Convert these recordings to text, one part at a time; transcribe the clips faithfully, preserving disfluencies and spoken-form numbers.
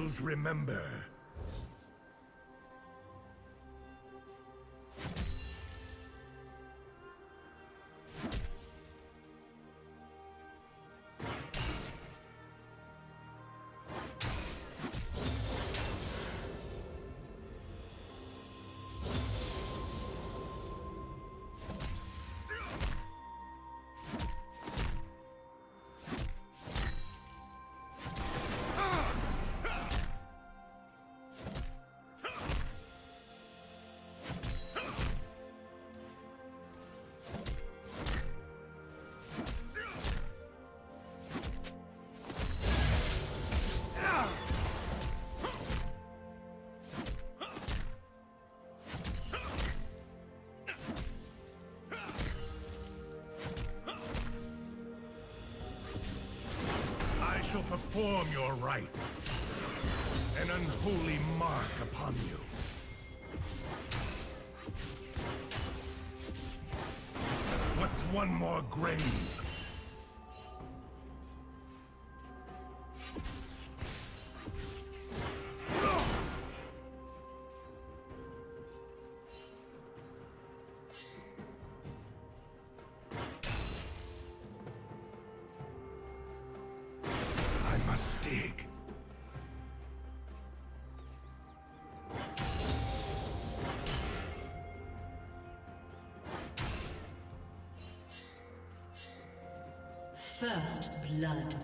Isles remember. Perform your rites, an unholy mark upon you. What's one more grave? Dig. First blood.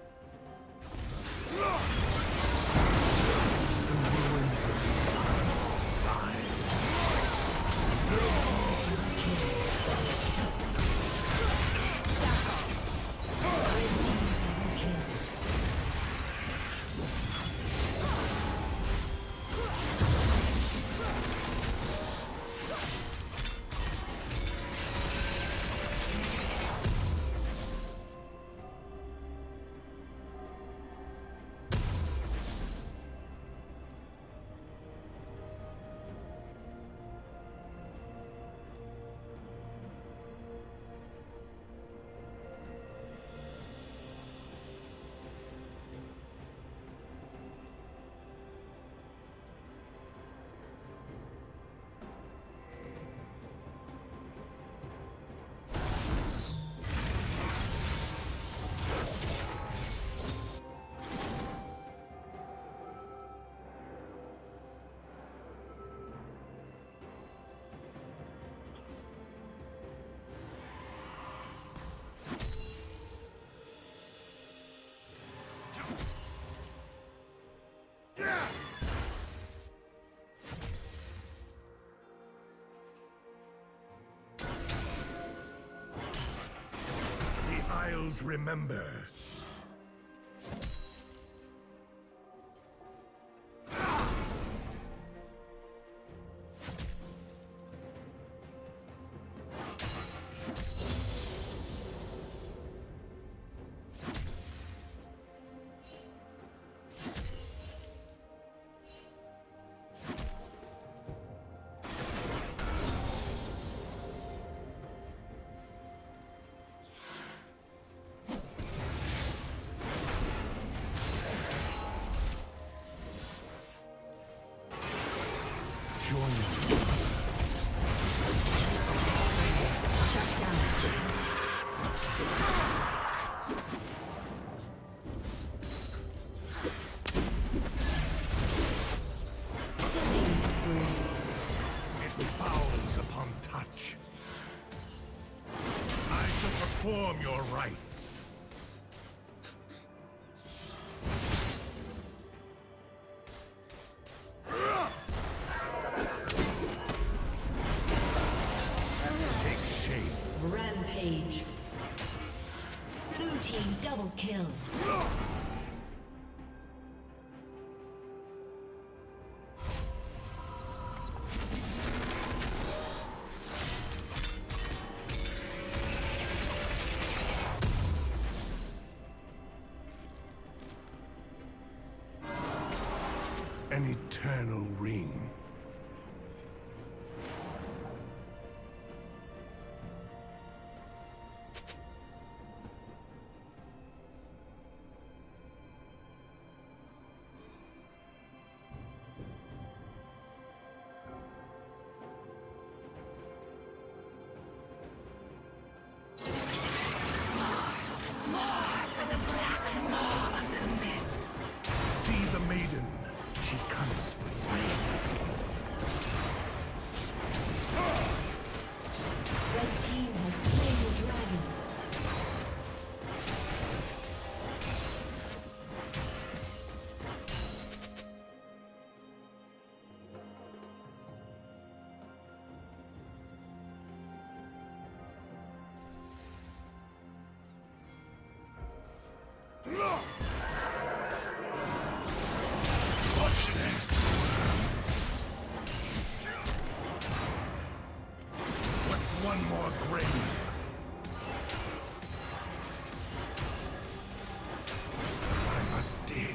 Isles remember. Perform your rites. Take shape. Rampage. Blue team double kill. An eternal ring. one more grave? I must dig.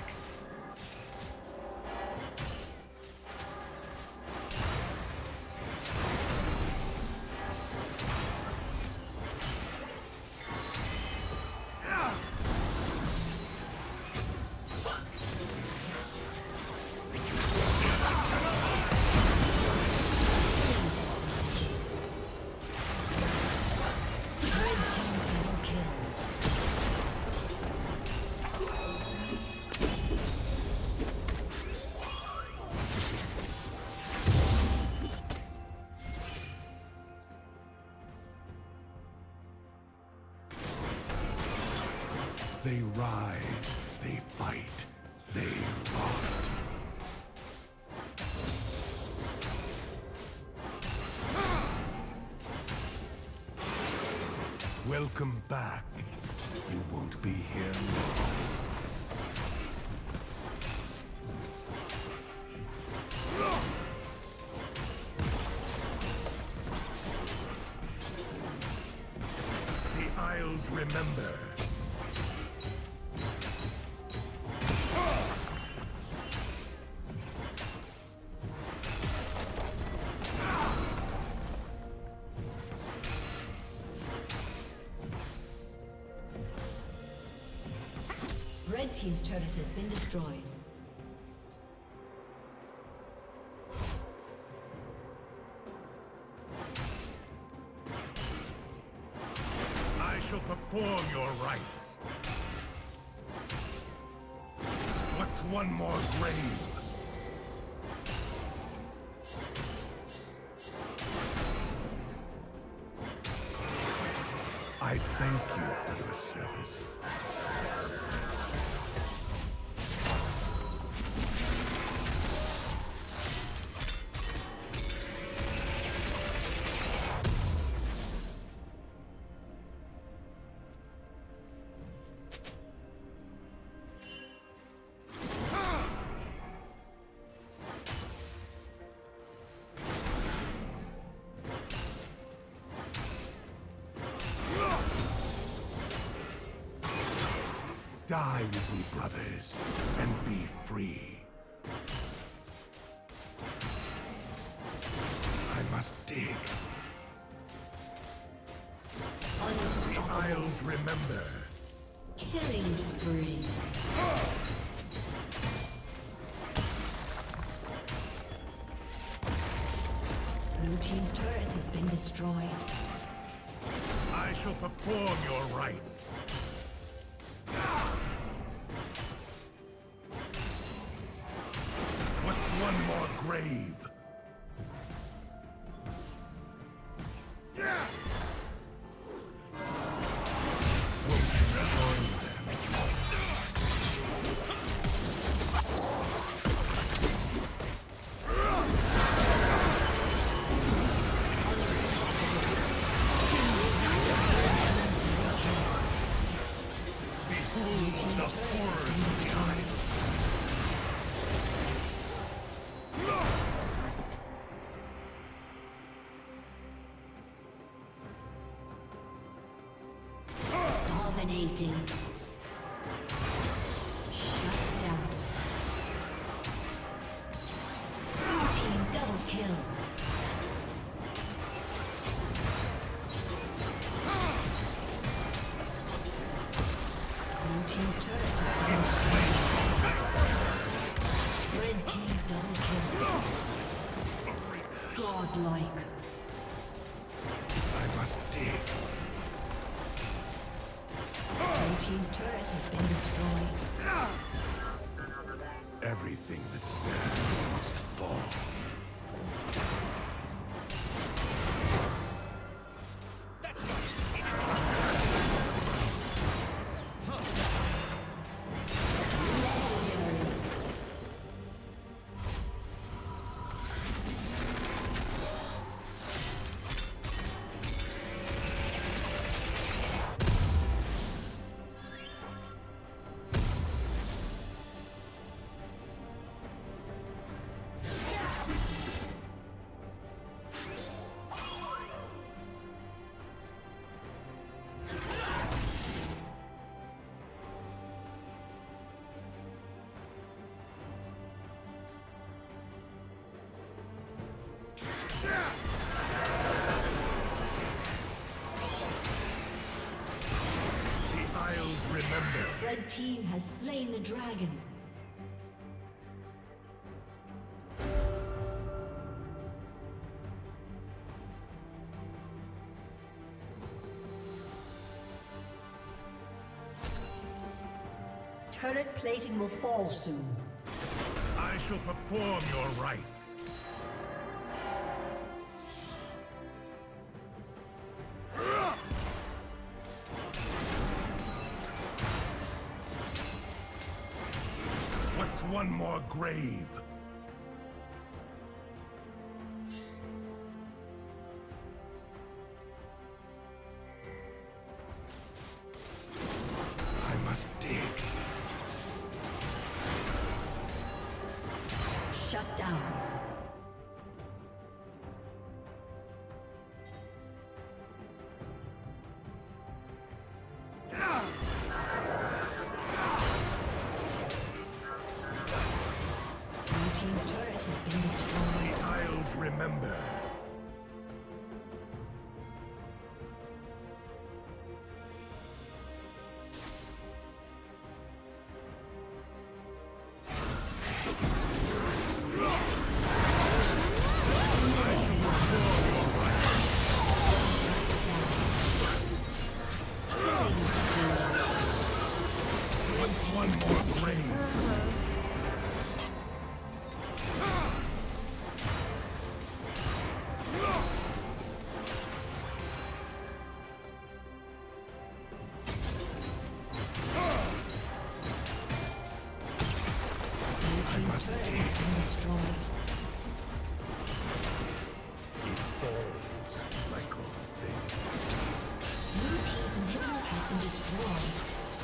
They rise, they fight, they rot. Welcome back. You won't be here long. The Isles remember. Red team's turret has been destroyed. I shall perform your rites. What's one more grave? I thank you for your service. Die with me, brothers, and be free. I must dig. The Isles remember. Killing spree. Blue team's turret has been destroyed. I shall perform your rites. What's one more grave? Dominating. Shut down. Blue team double kill. Blue team's turret has been destroyed. Red team double kill. Godlike. I must dig. Blue team's turret has been destroyed. Everything that stands must fall. Red team has slain the dragon. Turret plating will fall soon. I shall perform your rites. What's one more grave? I must dig. Shut down. Blue team's turret has been destroyed. The Isles remember. One more grave. I must dig. It falls like all things. Blue team's inhibitor has been destroyed.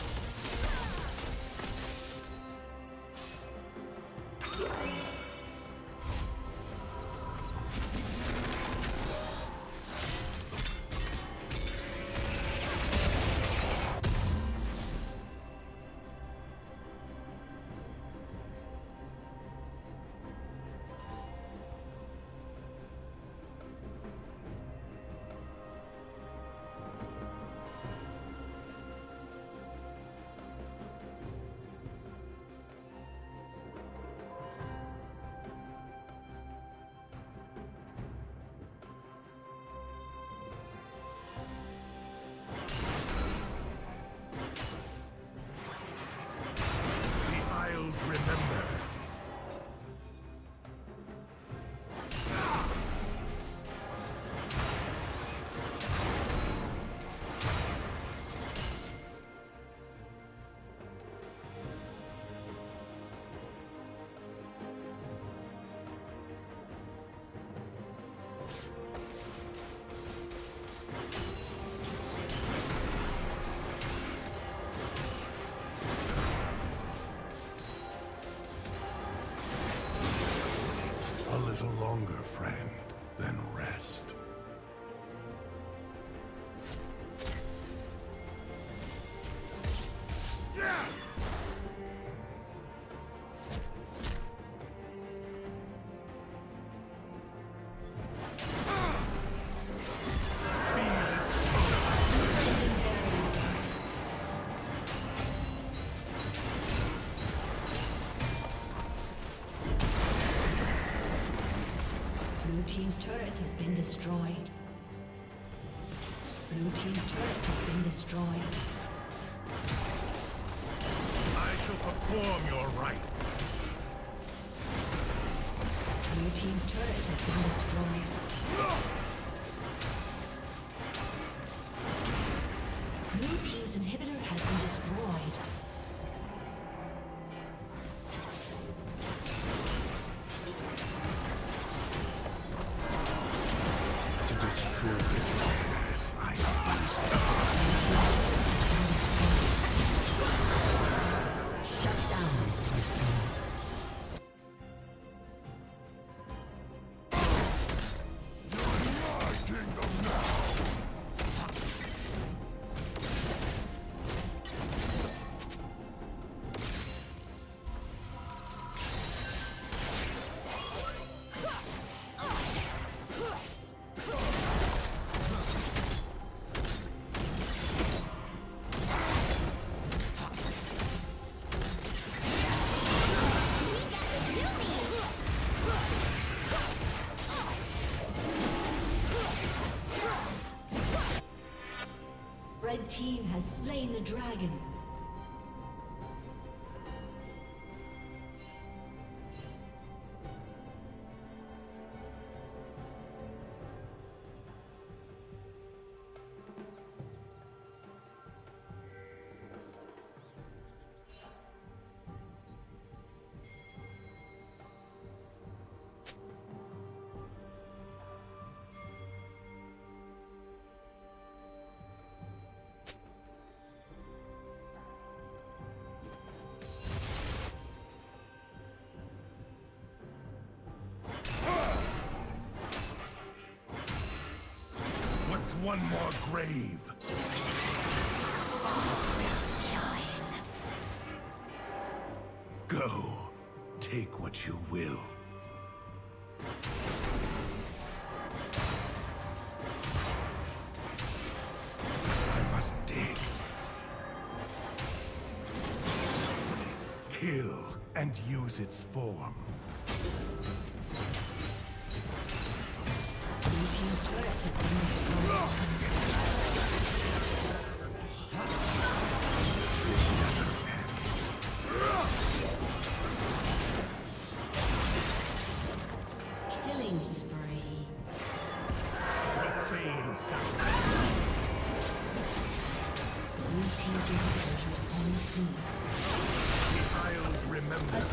Remember. A little longer, friend, then rest. Yeah! Blue team's turret has been destroyed. Blue team's turret has been destroyed. I shall perform your rites. Blue team's turret has been destroyed. Blue team's inhibitor has been destroyed. Red team has slain the dragon. One more grave. Go. Take what you will. I must dig. Kill and use its form. Killing spree. Profane sound. Blue team's inhibitors respond soon. The Isles remember.